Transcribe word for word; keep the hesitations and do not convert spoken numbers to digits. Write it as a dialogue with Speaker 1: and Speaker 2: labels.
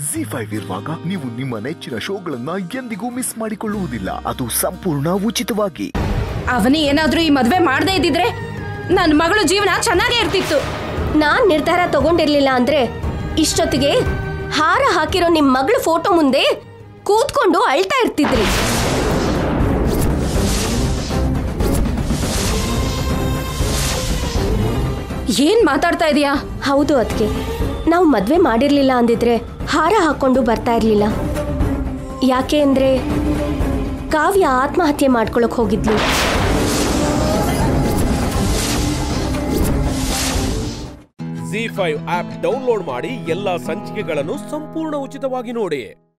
Speaker 1: G five ಇರುವಾಗ ನೀವು ನಿಮ್ಮ ನೆಚ್ಚಿನ ಶೋಗಳನ್ನ ಎಂದಿಗೂ ಮಿಸ್ ಮಾಡಿಕೊಳ್ಳುವುದಿಲ್ಲ. ಅದು ಸಂಪೂರ್ಣ ಉಚಿತವಾಗಿ.
Speaker 2: ಅವನೇ ಏನಾದ್ರೂ ಈ ಮದ್ವೆ ಮಾಡದೇ ಇದ್ದಿದ್ರೆ ನನ್ನ ಮಗಳು ಜೀವನ ಚೆನ್ನಾಗೇ ಇರ್ತಿತ್ತು.
Speaker 3: ನಾನ್ ನಿರ್ಧಾರ ತಗೊಂಡಿರ್ಲಿಲ್ಲ ಅಂದ್ರೆ ಇಷ್ಟೊತ್ತಿಗೆ ಹಾರ ಹಾಕಿರೋ ನಿಮ್ ಮಗಳ ಫೋಟೋ ಮುಂದೆ ಕೂತ್ಕೊಂಡು ಅಳ್ತಾ ಇರ್ತಿದ್ರಿ.
Speaker 2: ಏನ್ ಮಾತಾಡ್ತಾ ಇದೀಯಾ?
Speaker 3: ಹೌದು ಅದಕ್ಕೆ ನಾವು ಮದ್ವೆ ಮಾಡಿರ್ಲಿಲ್ಲ ಅಂದಿದ್ರೆ ಹಾರ ಹಾಕೊಂಡು ಬರ್ತಾ ಇರ್ಲಿಲ್ಲ. ಯಾಕೆ ಅಂದ್ರೆ ಕಾವ್ಯ ಆತ್ಮಹತ್ಯೆ ಮಾಡ್ಕೊಳಕ್ ಹೋಗಿದ್ಲು.
Speaker 4: ಜಿ ಫೈವ್ ಆಪ್ ಡೌನ್ಲೋಡ್ ಮಾಡಿ ಎಲ್ಲಾ ಸಂಚಿಕೆಗಳನ್ನು ಸಂಪೂರ್ಣ ಉಚಿತವಾಗಿ ನೋಡಿ.